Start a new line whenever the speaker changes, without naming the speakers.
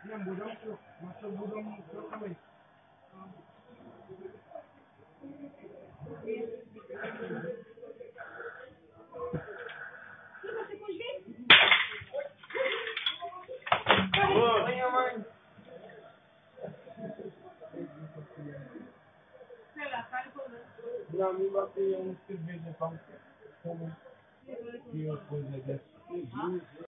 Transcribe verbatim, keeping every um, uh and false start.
Não, mudamos troco. Nós só mudamos troco também. Não, me bateu um cerveja para um. E eu depois é desse.